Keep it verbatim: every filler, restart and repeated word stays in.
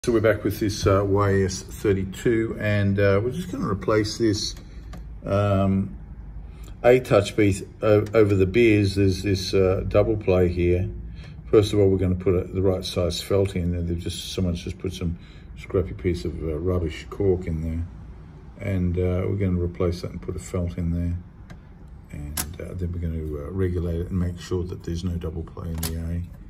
So we're back with this uh, Y A S thirty-two, and uh, we're just going to replace this um, A-touch piece over the beers. There's this uh, double play here. First of all, we're going to put a, the right size felt in, and they've just someone's just put some scrappy piece of uh, rubbish cork in there, and uh, we're going to replace that and put a felt in there, and uh, then we're going to uh, regulate it and make sure that there's no double play in the A.